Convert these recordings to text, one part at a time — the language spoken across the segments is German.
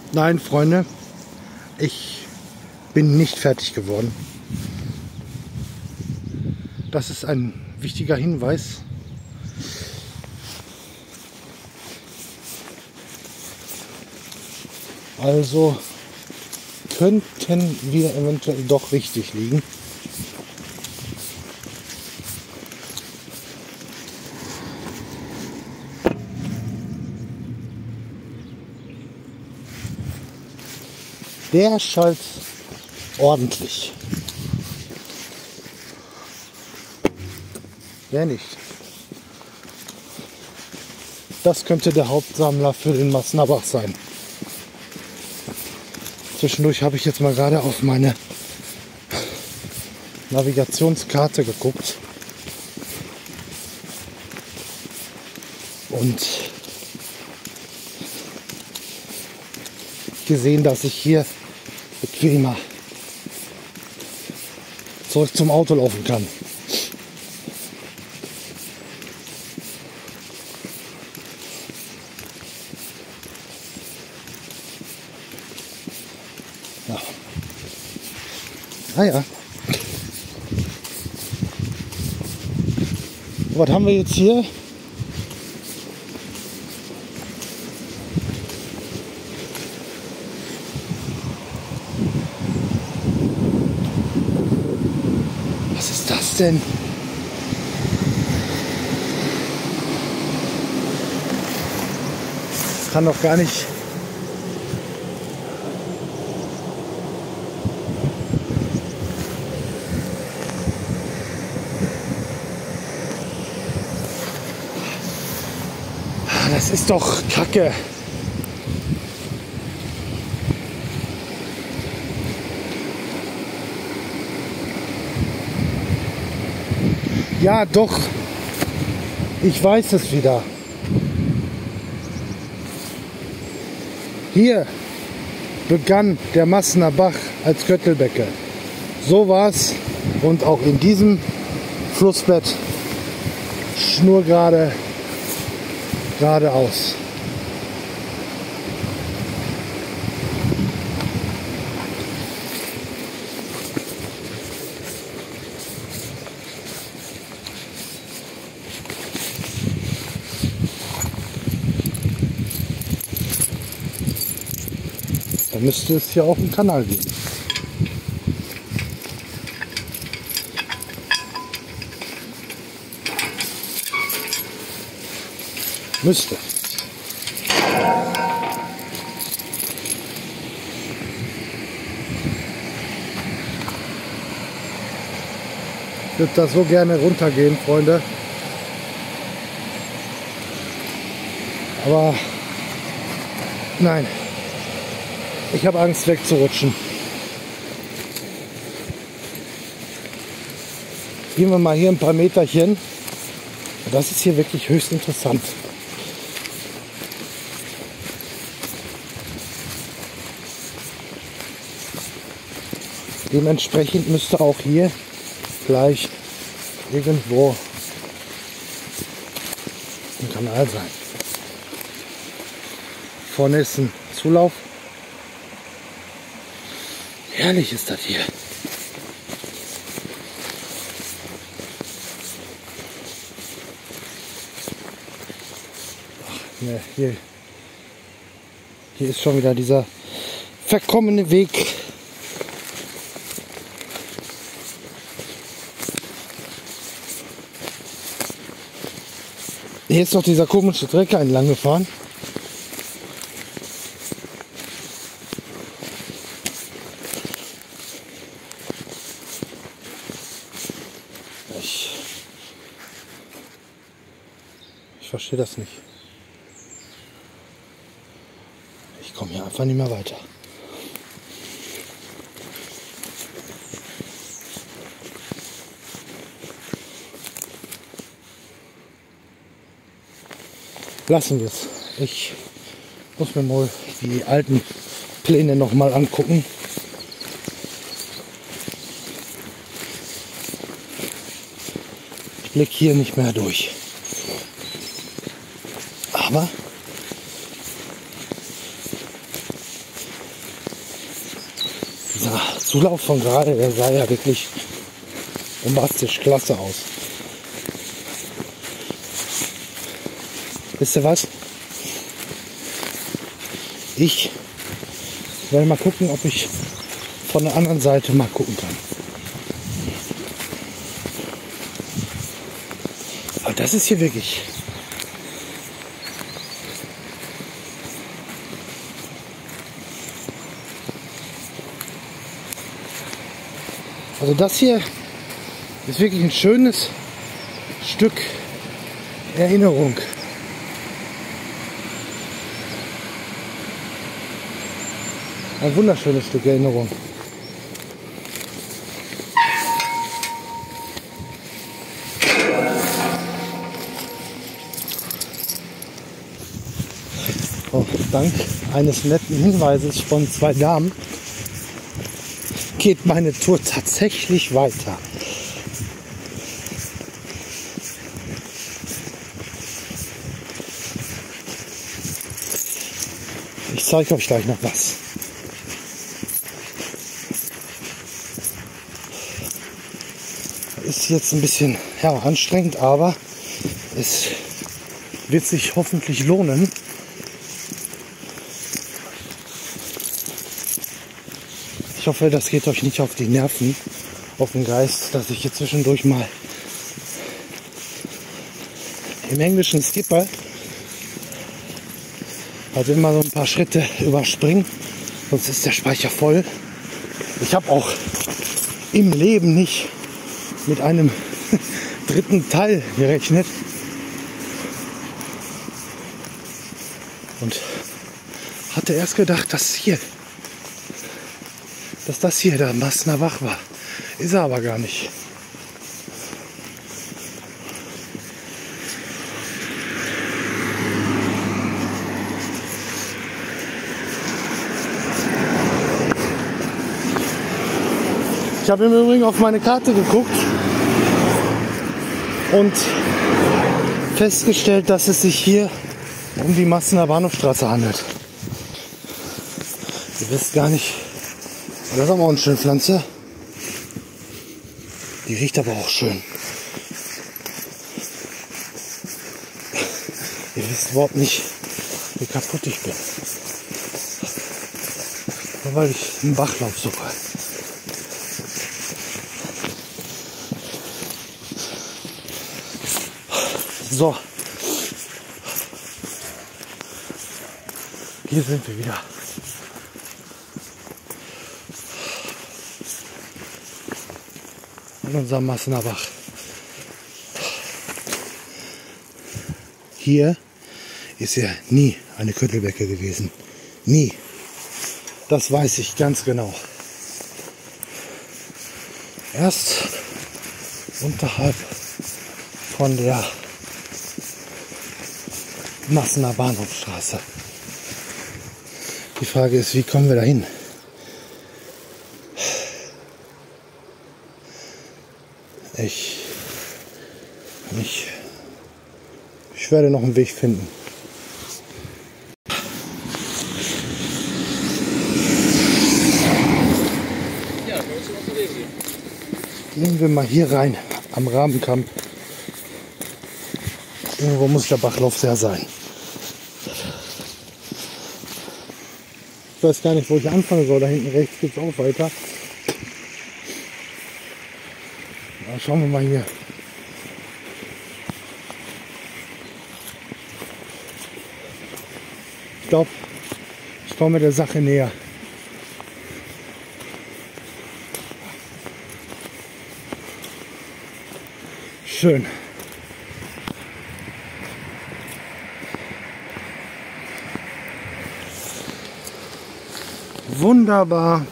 Nein, Freunde, ich bin nicht fertig geworden. Das ist ein wichtiger Hinweis. Also könnten wir eventuell doch richtig liegen. Der schallt ordentlich. Der nicht. Das könnte der Hauptsammler für den Massener Bach sein. Zwischendurch habe ich jetzt mal gerade auf meine Navigationskarte geguckt. Und gesehen, dass ich hier bequemer zurück zum Auto laufen kann. Ja. Naja. Was haben wir jetzt hier? Was ist das denn? Das kann doch gar nicht. Das ist doch Kacke. Ja, doch. Ich weiß es wieder. Hier begann der Massener Bach als Göttelbecke. So war's. Und auch in diesem Flussbett schnurgerade geradeaus. Da müsste es hier auch einen Kanal geben. Müsste. Ich würde da so gerne runtergehen, Freunde. Aber nein. Ich habe Angst wegzurutschen. Gehen wir mal hier ein paar Meterchen. Das ist hier wirklich höchst interessant. Dementsprechend müsste auch hier gleich irgendwo ein Kanal sein. Vorne ist ein Zulauf. Herrlich ist das hier. Ach, ne, hier ist schon wieder dieser verkommene Weg. Hier ist doch dieser komische Trecker entlang gefahren. Ich verstehe das nicht. Ich komme hier einfach nicht mehr weiter. Lassen wir es. Ich muss mir mal die alten Pläne noch mal angucken. Ich blicke hier nicht mehr durch. Aber Dieser Zulauf von gerade, der sah ja wirklich bombastisch klasse aus. Wisst ihr was? Ich werde mal gucken, ob ich von der anderen Seite mal gucken kann. Aber das ist hier wirklich... Also das hier ist wirklich ein schönes Stück Erinnerung. Ein wunderschönes Stück Erinnerung. Oh, dank eines netten Hinweises von 2 Damen geht meine Tour tatsächlich weiter. Ich zeige euch gleich noch was. Ist jetzt ein bisschen anstrengend, aber es wird sich hoffentlich lohnen. Ich hoffe, das geht euch nicht auf die Nerven, auf den Geist, dass ich hier zwischendurch mal im Englischen skippe. Also immer so ein paar Schritte überspringen, sonst ist der Speicher voll. Ich habe auch im Leben nicht mit einem dritten Teil gerechnet. Und hatte erst gedacht, dass das hier der Massener Bach war. Ist er aber gar nicht. Ich habe im Übrigen auf meine Karte geguckt und festgestellt, dass es sich hier um die Massener Bahnhofstraße handelt. Ihr wisst gar nicht, das ist aber auch eine schöne Pflanze. Die riecht aber auch schön. Ihr wisst überhaupt nicht, wie kaputt ich bin. Nur weil ich einen Bachlauf suche. So. Hier sind wir wieder. An unserem Massener Bach. Hier ist ja nie eine Köttelbecke gewesen. Nie. Das weiß ich ganz genau. Erst unterhalb von der Massener Bahnhofstraße. Die Frage ist, wie kommen wir dahin? Ich werde noch einen Weg finden. Gehen wir mal hier rein, am Rabenkamp. Irgendwo muss der Bachlauf sehr sein. Ich weiß gar nicht, wo ich anfangen soll. Da hinten rechts geht es auch weiter. Na, schauen wir mal hier. Ich glaube, ich komme der Sache näher. Schön. Wunderbar.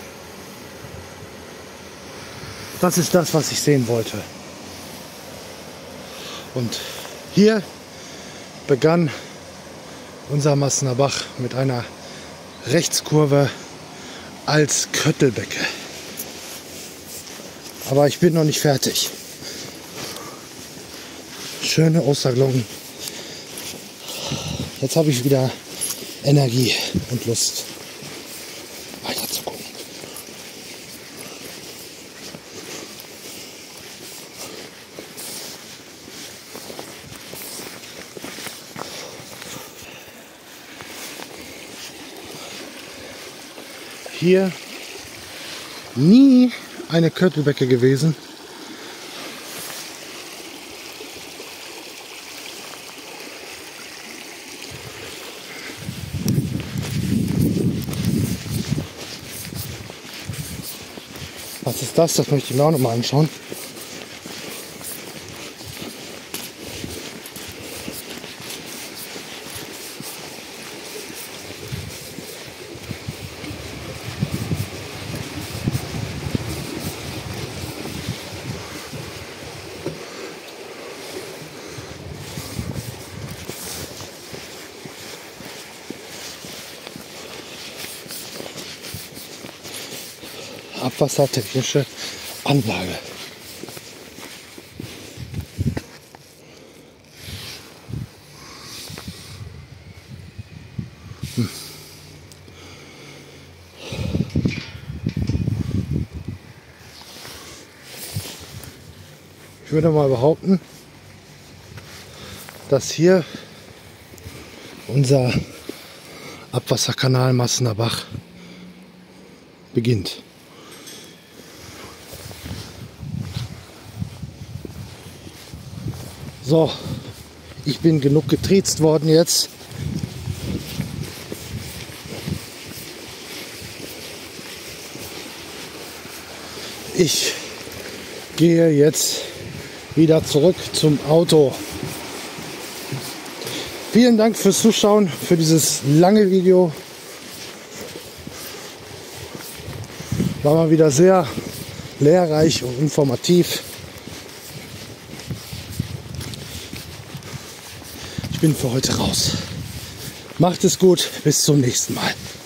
Das ist das, was ich sehen wollte. Und hier begann unser Massener Bach mit einer Rechtskurve als Köttelbecke. Aber ich bin noch nicht fertig. Schöne Osterglocken. Jetzt habe ich wieder Energie und Lust weiter zu gucken. hier nie eine Köttelbecke gewesen. Was ist das? Das möchte ich mir auch noch mal anschauen. Abwassertechnische Anlage. Ich würde mal behaupten, dass hier unser Abwasserkanal Massener Bach beginnt. So, ich bin genug getriezt worden jetzt. Ich gehe jetzt wieder zurück zum Auto. Vielen Dank fürs Zuschauen, für dieses lange Video. War mal wieder sehr lehrreich und informativ. Ich bin für heute raus. Macht es gut, bis zum nächsten Mal.